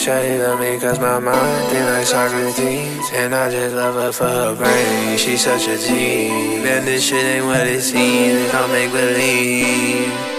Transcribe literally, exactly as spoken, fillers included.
Shawty love me cause my mind think like Socrates, and I just love her for her brain, she's such a G. Man, this shit ain't what it seems, it's all make believe.